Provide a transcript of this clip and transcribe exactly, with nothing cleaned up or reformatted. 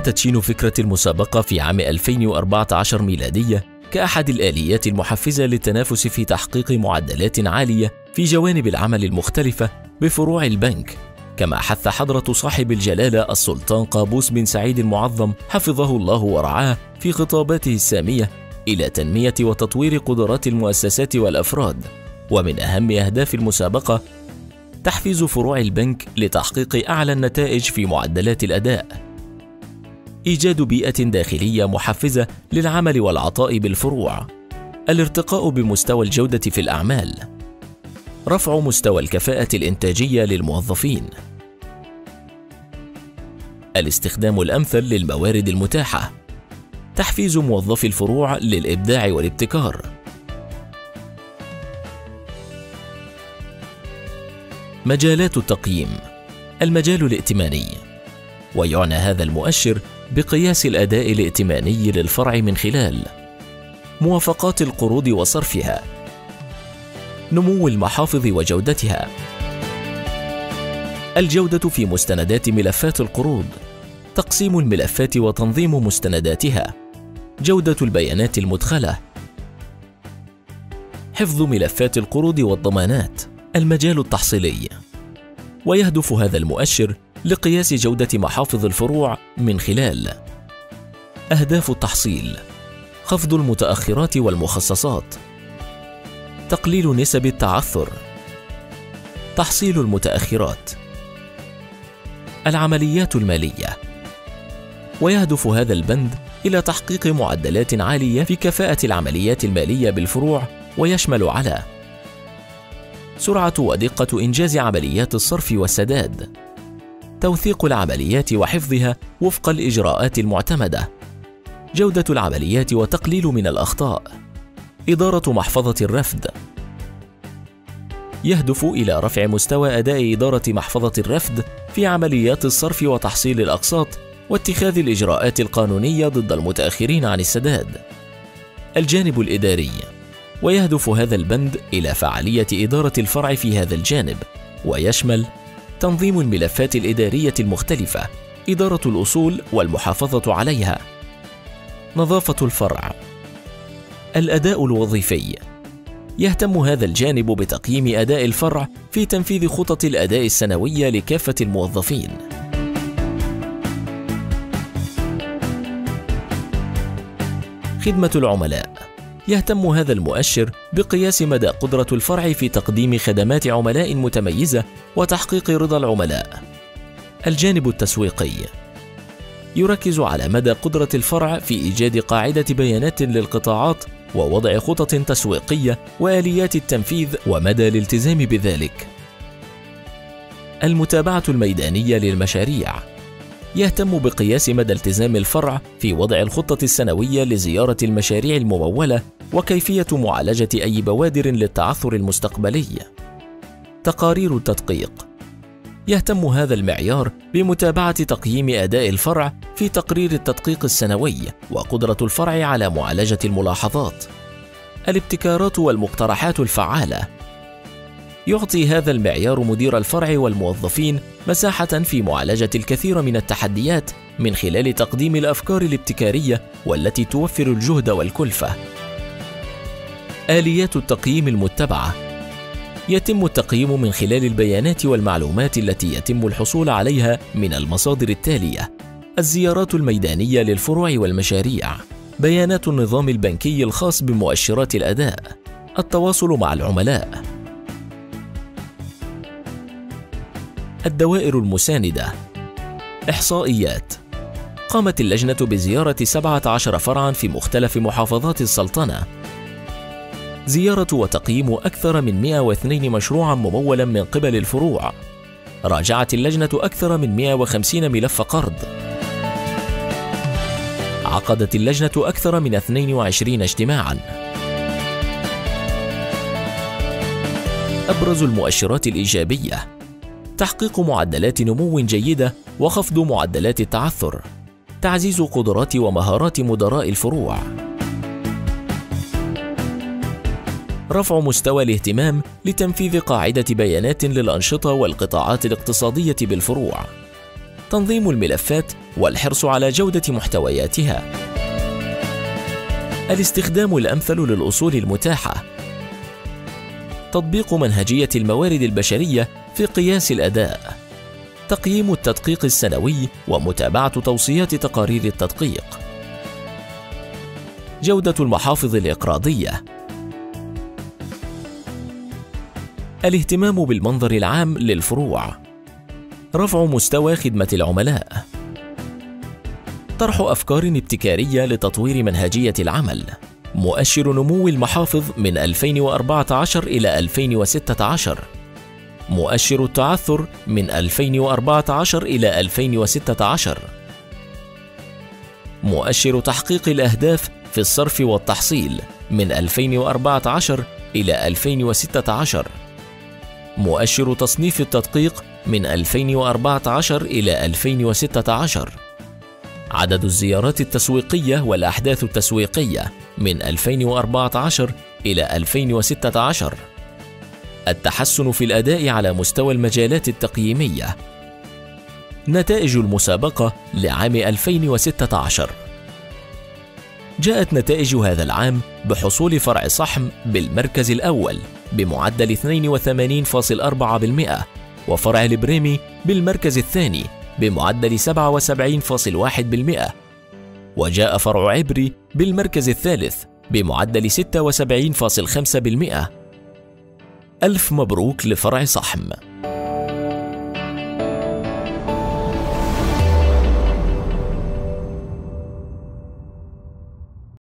تدشين فكرة المسابقة في عام ألفين وأربعة عشر ميلادية كأحد الآليات المحفزة للتنافس في تحقيق معدلات عالية في جوانب العمل المختلفة بفروع البنك، كما حث حضرة صاحب الجلالة السلطان قابوس بن سعيد المعظم حفظه الله ورعاه في خطاباته السامية إلى تنمية وتطوير قدرات المؤسسات والأفراد. ومن أهم أهداف المسابقة تحفيز فروع البنك لتحقيق أعلى النتائج في معدلات الأداء، إيجاد بيئة داخلية محفزة للعمل والعطاء بالفروع، الارتقاء بمستوى الجودة في الأعمال، رفع مستوى الكفاءة الإنتاجية للموظفين، الاستخدام الأمثل للموارد المتاحة، تحفيز موظفي الفروع للإبداع والابتكار. مجالات التقييم: المجال الائتماني، ويعنى هذا المؤشر بقياس الأداء الائتماني للفرع من خلال موافقات القروض وصرفها، نمو المحافظ وجودتها، الجودة في مستندات ملفات القروض، تقسيم الملفات وتنظيم مستنداتها، جودة البيانات المدخلة، حفظ ملفات القروض والضمانات. المجال التحصيلي، ويهدف هذا المؤشر لقياس جودة محافظ الفروع من خلال أهداف التحصيل: خفض المتأخرات والمخصصات، تقليل نسب التعثر، تحصيل المتأخرات، العمليات المالية. ويهدف هذا البند إلى تحقيق معدلات عالية في كفاءة العمليات المالية بالفروع، ويشمل على سرعة ودقة إنجاز عمليات الصرف والسداد، توثيق العمليات وحفظها وفق الإجراءات المعتمدة، جودة العمليات وتقليل من الأخطاء، إدارة محفظة الرفد. يهدف إلى رفع مستوى أداء إدارة محفظة الرفد في عمليات الصرف وتحصيل الأقساط واتخاذ الإجراءات القانونية ضد المتأخرين عن السداد. الجانب الإداري، ويهدف هذا البند إلى فعالية إدارة الفرع في هذا الجانب، ويشمل تنظيم الملفات الإدارية المختلفة، إدارة الأصول والمحافظة عليها، نظافة الفرع. الأداء الوظيفي، يهتم هذا الجانب بتقييم أداء الفرع في تنفيذ خطط الأداء السنوية لكافة الموظفين. خدمة العملاء، يهتم هذا المؤشر بقياس مدى قدرة الفرع في تقديم خدمات عملاء متميزة وتحقيق رضا العملاء. الجانب التسويقي، يركز على مدى قدرة الفرع في إيجاد قاعدة بيانات للقطاعات ووضع خطط تسويقية وآليات التنفيذ ومدى الالتزام بذلك. المتابعة الميدانية للمشاريع، يهتم بقياس مدى التزام الفرع في وضع الخطة السنوية لزيارة المشاريع الممولة وكيفية معالجة أي بوادر للتعثر المستقبلي. تقارير التدقيق، يهتم هذا المعيار بمتابعة تقييم أداء الفرع في تقرير التدقيق السنوي وقدرة الفرع على معالجة الملاحظات. الابتكارات والمقترحات الفعالة، يعطي هذا المعيار مدير الفرع والموظفين مساحة في معالجة الكثير من التحديات من خلال تقديم الأفكار الابتكارية والتي توفر الجهد والكلفة. آليات التقييم المتبعة، يتم التقييم من خلال البيانات والمعلومات التي يتم الحصول عليها من المصادر التالية: الزيارات الميدانية للفروع والمشاريع، بيانات النظام البنكي الخاص بمؤشرات الأداء، التواصل مع العملاء. الدوائر المساندة، إحصائيات. قامت اللجنة بزيارة سبعة عشر فرعاً في مختلف محافظات السلطنة، زيارة وتقييم أكثر من مئة واثنين مشروعاً ممولاً من قبل الفروع. راجعت اللجنة أكثر من مئة وخمسين ملف قرض. عقدت اللجنة أكثر من اثنين وعشرين اجتماعاً. أبرز المؤشرات الإيجابية: تحقيق معدلات نمو جيدة وخفض معدلات التعثر، تعزيز قدرات ومهارات مدراء الفروع، رفع مستوى الاهتمام لتنفيذ قاعدة بيانات للأنشطة والقطاعات الاقتصادية بالفروع، تنظيم الملفات والحرص على جودة محتوياتها. الاستخدام الأمثل للأصول المتاحة. تطبيق منهجية الموارد البشرية في قياس الأداء. تقييم التدقيق السنوي ومتابعة توصيات تقارير التدقيق. جودة المحافظ الإقراضية. الاهتمام بالمنظر العام للفروع. رفع مستوى خدمة العملاء. طرح أفكار ابتكارية لتطوير منهجية العمل. مؤشر نمو المحافظ من ألفين وأربعة عشر إلى ألفين وستة عشر. مؤشر التعثر من ألفين وأربعة عشر إلى ألفين وستة عشر. مؤشر تحقيق الأهداف في الصرف والتحصيل من ألفين وأربعة عشر إلى ألفين وستة عشر. مؤشر تصنيف التدقيق من ألفين وأربعة عشر إلى ألفين وستة عشر. عدد الزيارات التسويقية والأحداث التسويقية من ألفين وأربعة عشر إلى ألفين وستة عشر. التحسن في الأداء على مستوى المجالات التقييمية. نتائج المسابقة لعام ألفين وستة عشر. جاءت نتائج هذا العام بحصول فرع صحم بالمركز الأول بمعدل اثنين وثمانين فاصلة أربعة بالمئة، وفرع البريمي بالمركز الثاني بمعدل سبعة وسبعين فاصلة واحد بالمئة، وجاء فرع عبري بالمركز الثالث بمعدل ستة وسبعين فاصلة خمسة بالمئة. ألف مبروك لفرع صحم.